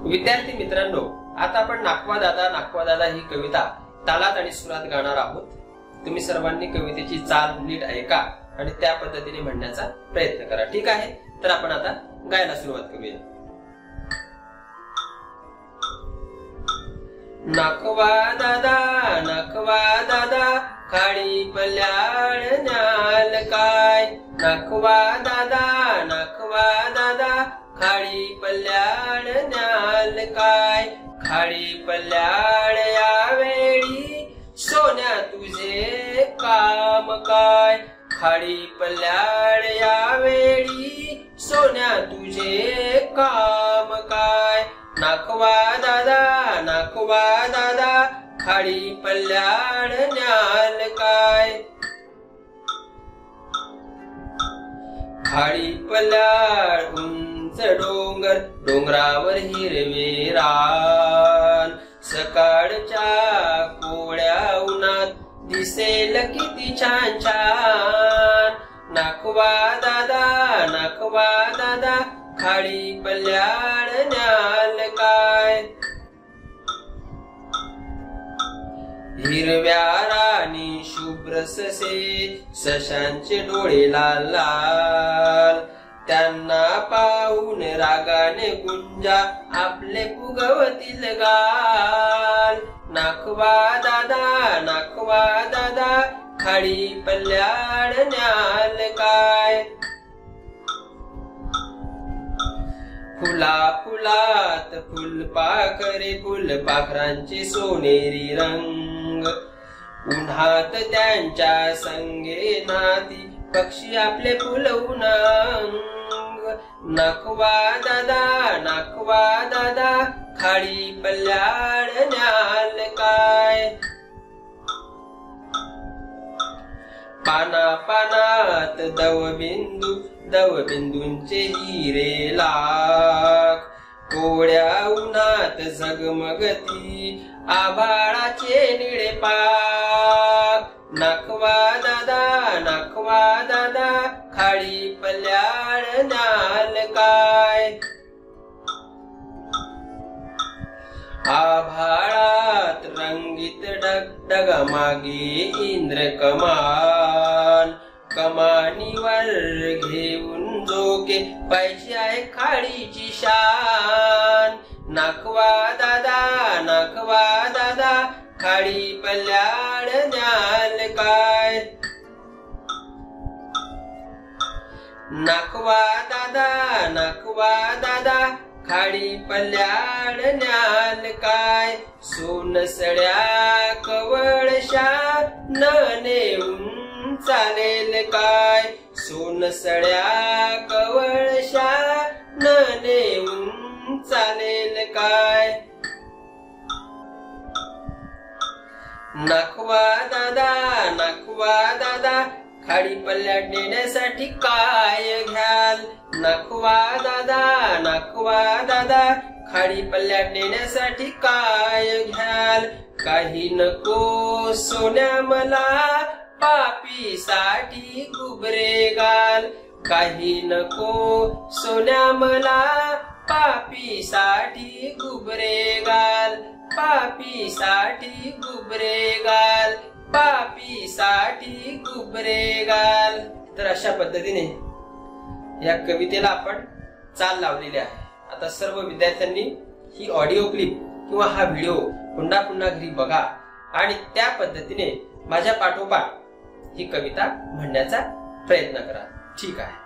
विद्यार्थी मित्रांनो, आता आपण नाखवा दादा ही कविता तालात आणि सुरात गाणार आहोत। तुम्ही सर्वांनी कवितेची चाल नीट ऐका आणि त्या पद्धतीने म्हणण्याचा प्रयत्न करा, ठीक आहे? तर आपण आता गायला सुरुवात करूया। नाखवा दादा खाडी पल्याळ न्याल काय। नाखवा दादा खाडी पल्याळ न्याल काय। खाडी पल्याळ यावेळी सोन्या तुझे काम काय। खाडी पल्याळ यावेळी सोन्या तुझे काम काय। नाखवा दादा खाडी पल्याळ न्याल काय। खाडी पल्याळ उंच डोंगर, डोंगरावर हिरवे रान। सकाळच्या कोवळ्या उन्हात दिसेल किती छान छान। नाखवा दादा खाडी पल्याळ न्याल काय। हिरव्या राणी शुभ्र ससे, सशांचे डोळे लाल लाल। त्यांना पाहून रागाने गुंजा आपले फुगवतील गाल। नाखवा दादा खाडी पल्याळ न्याल काय। फुलात फुलपाखरे, फुलपाखरांचे सोनेरी रंग। उन्हात त्यांच्या संगे नाती, पक्षी आपले फुलवून अंग। नाखवा दादा खाडी पल्याळ न्याल काय। पानात दवबिंदूंचे हिरे लाख। कोवळ्या उन्हात झगमगती आभाळाचे निळे पाख। नाखवा दादा खाडी पल्याळ न्याल काय। आभाळात रंगीत डगमागे इंद्र कमान। कमानीवर घेऊन झोके पाहिजे आहे खाडीची शान। नाखवा दादा खाडी पल्याळ न्याल काय। नाखवा दादा खाडी पल्याळ न्याल काय। सोनसड्या कवळशा न नेऊन चालेल काय। सोनसड्या कवळशा न नेऊन चालेल काय। नाखवा दादा खाडी पल्याळ नेण्यासाठी काय घ्याल। नाखवा दादा खाडी पल्याळ नेण्यासाठी काय घ्याल। काही नको सोन्या मला पापीसाठी गुबरे गाल। काही नको सोन्या मला पापीसाठी गुबरे गाल। पापीसाठी गुबरे गाल। पापीसाठी गुबरे गाल। तर अशा पद्धतीने या कवितेला आपण चाल लावलेली आहे। आता सर्व विद्यार्थ्यांनी ही ऑडिओ क्लिप किंवा हा व्हिडिओ पुन्हा घरी बघा आणि त्या पद्धतीने माझ्या पाठोपाठ ही कविता म्हणण्याचा प्रयत्न करा, ठीक आहे?